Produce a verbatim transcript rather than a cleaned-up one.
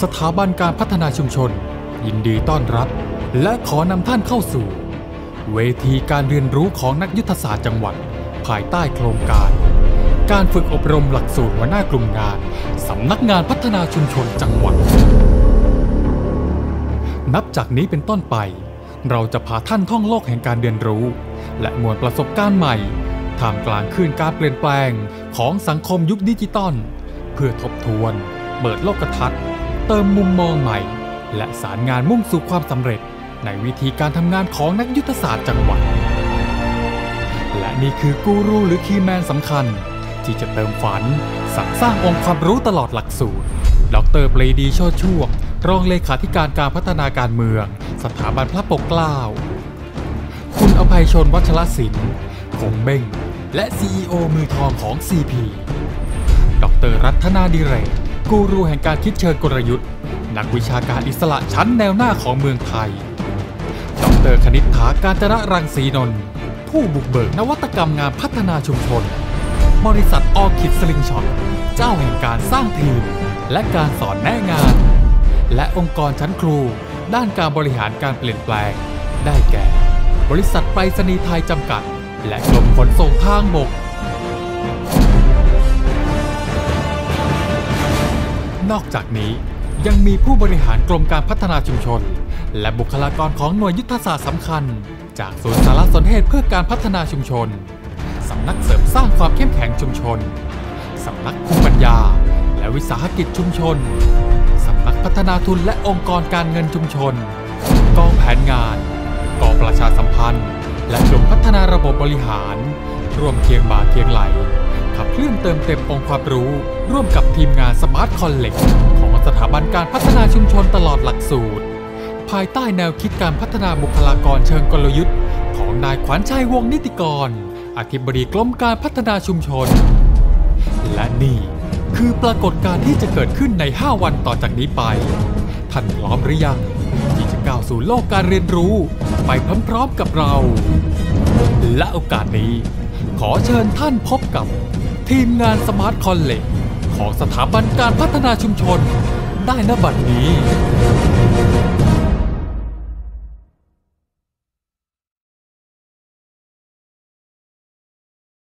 สถาบันการพัฒนาชุมชนยินดีต้อนรับและขอนำท่านเข้าสู่เวทีการเรียนรู้ของนักยุทธศาสตร์จังหวัดภายใต้โครงการการฝึกอบรมหลักสูตรหัวหน้ากลุ่มงานสำนักงานพัฒนาชุมชนจังหวัดนับจากนี้เป็นต้นไปเราจะพาท่านท่องโลกแห่งการเรียนรู้และมวลประสบการณ์ใหม่ท่ามกลางคลื่นการเปลี่ยนแปลงของสังคมยุคดิจิตอลเพื่อทบทวนเปิดโลกทัศน์เติมมุมมองใหม่และสารงานมุ่งสู่ความสำเร็จในวิธีการทำงานของนักยุทธศาสตร์จังหวัดและนี่คือกูรูหรือคีย์แมนสำคัญที่จะเติมฝันสรรสร้างองค์ความรู้ตลอดหลักสูตรดร.ปรีดีโชติช่วงรองเลขาธิการการพัฒนาการเมืองสถาบันพระปกเกล้าคุณอภัยชนวัชรศิลป์คงเบ้งและ ซี อี โอ มือทองของ ซี พี ดร.รัตนาดิเรกกูรูแห่งการคิดเชิงกลยุทธ์นักวิชาการอิสระชั้นแนวหน้าของเมืองไทยดร.คณิษฐาการจนะรังสีนนท์ผู้บุกเบิกนวัตกรรมงานพัฒนาชุมชนบริษัทออคิดสลิงช็อตเจ้าแห่งการสร้างทีมและการสอนแนะงานและองค์กรชั้นครูด้านการบริหารการเปลี่ยนแปลงได้แก่บริษัทไปรษณีย์ไทยจำกัดและกรมขนส่งทางบกนอกจากนี้ยังมีผู้บริหารกรมการพัฒนาชุมชนและบุคลากรของหน่วยยุทธศาสตร์สำคัญจากศูนย์สารสนเทศเพื่อการพัฒนาชุมชนสำนักเสริมสร้างความเข้มแข็งชุมชนสำนักภูมิปัญญาและวิสาหกิจชุมชนสำนักพัฒนาทุนและองค์กรการเงินชุมชนกองแผนงานกองประชาสัมพันธ์และกลุ่มพัฒนาระบบบริหารร่วมเคียงบ่าเคียงไหลขับเคลื่อนเติมเต็มองค์ความรู้ร่วมกับทีมงานสมาร์ทคอลเลกของสถาบันการพัฒนาชุมชนตลอดหลักสูตรภายใต้แนวคิดการพัฒนาบุคลากรเชิงกลยุทธ์ของนายขวัญชัยวงศ์นิติกรอธิบดีกรมการพัฒนาชุมชนและนี่คือปรากฏการณ์ที่จะเกิดขึ้นในห้าวันต่อจากนี้ไปท่านพร้อมหรือยังที่จะก้าวสู่โลกการเรียนรู้ไปพร้อมๆกับเราและโอกาสนี้ขอเชิญท่านพบกับทีมงานสมาร์ทคอลเลจของสถาบันการพัฒนาชุมชนได้ณบัดนี้